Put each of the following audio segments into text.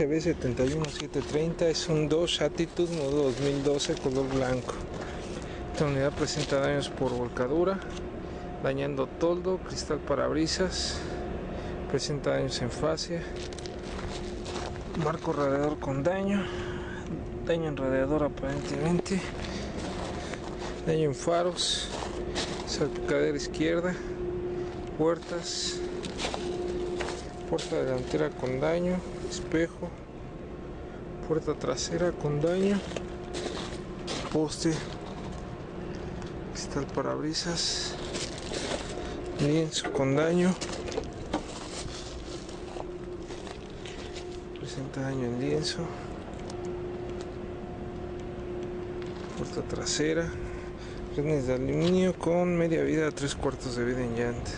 SB71730 es un Dodge Attitude modelo 2012 color blanco. Esta unidad presenta daños por volcadura, dañando toldo, cristal parabrisas, presenta daños en fascia, marco radiador con daño en radiador aparentemente, daño en faros, salpicadera izquierda, puertas, puerta delantera con daño, espejo, puerta trasera con daño, poste, cristal parabrisas, lienzo con daño, presenta daño en lienzo, puerta trasera, frenos de aluminio con media vida a 3/4 de vida en llanta,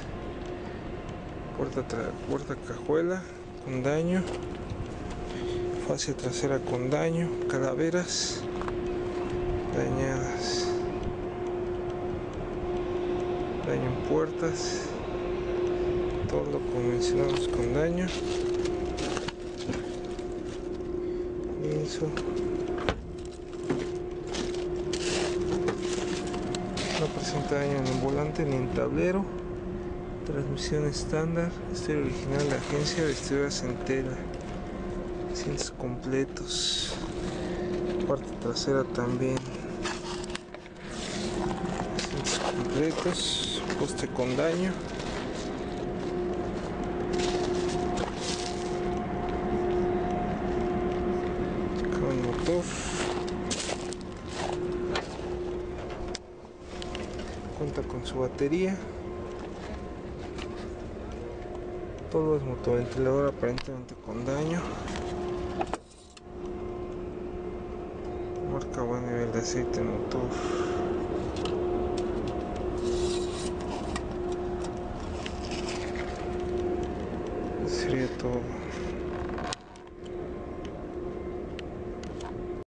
puerta cajuela con daño, fascia trasera con daño, calaveras dañadas, daño en puertas, todo lo convencionamos con daño, lienzo, no presenta daño en el volante ni en tablero, transmisión estándar, estéreo original de agencia, vestiduras en tela, asientos completos, parte trasera también, asientos completos, poste con daño, con motor, cuenta con su batería, todo es motoventilador aparentemente con daño, marca buen nivel de aceite en motor. Sería todo.